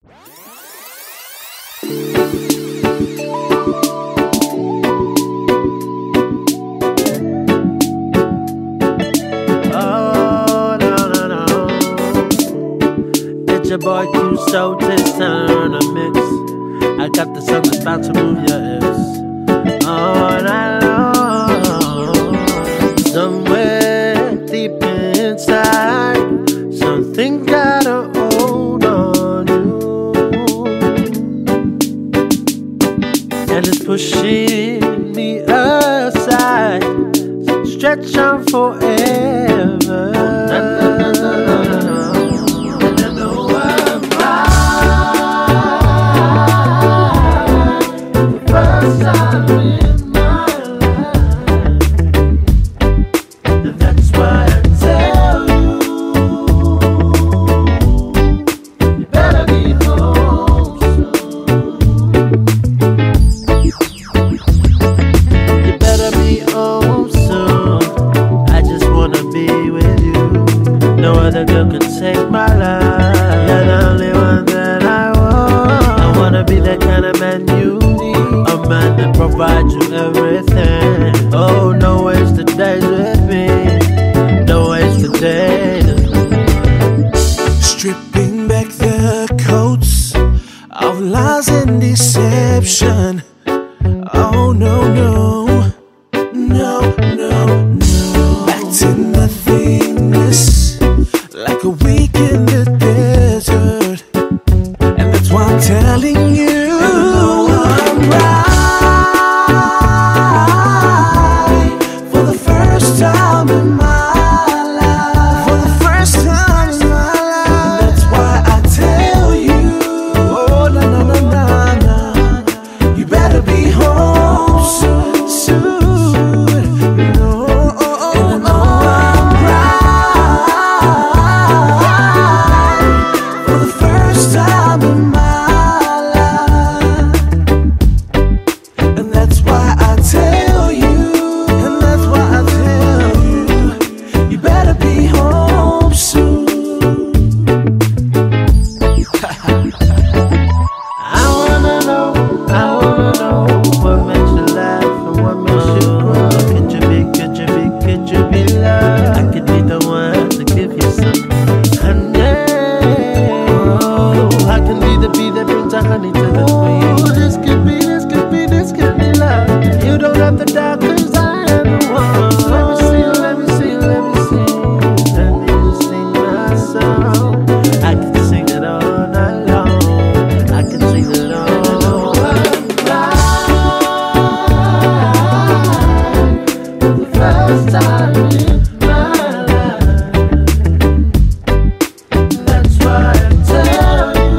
Your boy Q so this turn a mix. I got the song that's about to move your hips all night long. Somewhere deep inside, something got a hold on you, and it's pushing me aside. Stretch on forever. Other girl could take my life. You're the only one that I want. I wanna be that kind of man you need, a man that provides you everything. Oh, no wasted days with me, no wasted days. Stripping back the coats of lies and deception. Oh no, no, no, no, no. Back to nothingness, like a week in the desert. And that's why I'm telling you, I'm right for the first time in my life. For the first time in my life. And that's why I tell you, oh na na na na na, you better be home soon, soon. Honey to the queen. This could be, this could be, this could be love. You don't have to doubt, cause I am the one. Let me see, let me see, let me see. Let me just sing my song. I can sing it all night long. I can sing it all night. For the first time in my life. That's why I tell you,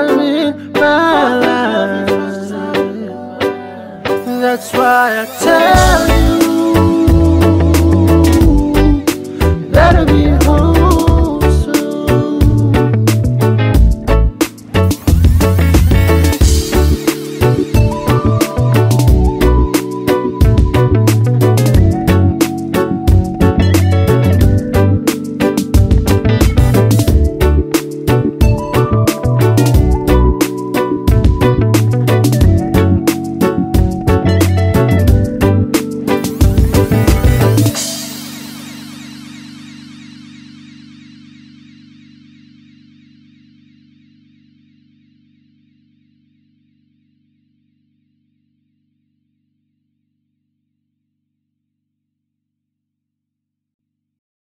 that's why I tell